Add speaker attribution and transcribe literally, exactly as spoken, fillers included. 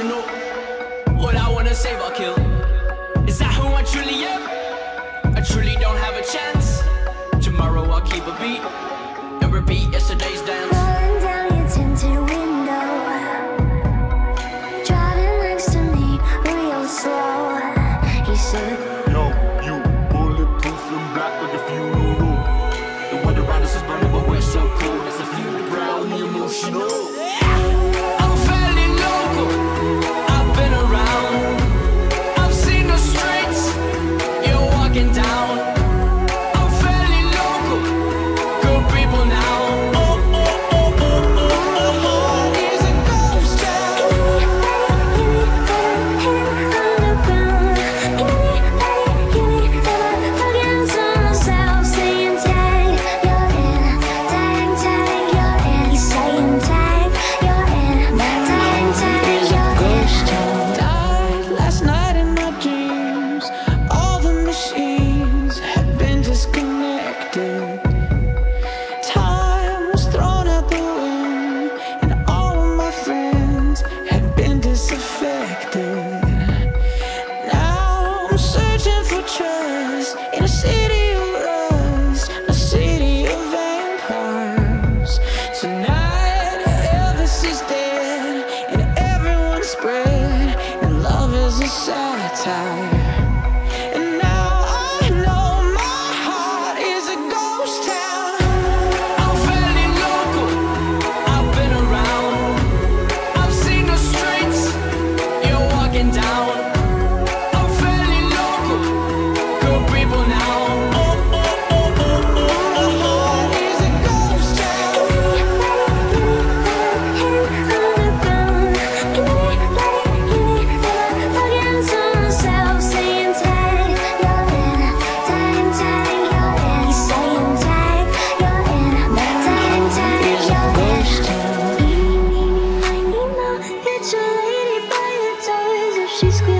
Speaker 1: emotional. What I wanna save, I'll kill. Is that who I truly am? I truly don't have a chance. Tomorrow I'll keep a beat and repeat yesterday's dance.
Speaker 2: Rolling down your tinted window, driving next to me real slow. He said,
Speaker 3: yo, you bulletproof and black like a funeral. The weather around us is burning, but we're so cool. It's a funeral, me emotional.
Speaker 1: I'm fairly local, I've been around, I've seen the streets you're walking down. I'm fairly local, good people now. Oh, oh, oh, oh, oh, oh, oh. Here's a ghost town.
Speaker 4: Died last night in my dreams. All the machines have been disconnected. Time was thrown out the wind, and all of my friends had been disaffected. Now I'm searching for trust in a city of rust, a city of vampires. Tonight Elvis is dead and everyone's spread, and love is a satire. And now I know my heart is a ghost town.
Speaker 1: I'm fairly local, I've been around, I've seen the streets you're walking down. I'm fairly local, good people now. Oh, oh, oh, oh, oh, oh, oh. Here's a ghost town.
Speaker 2: She's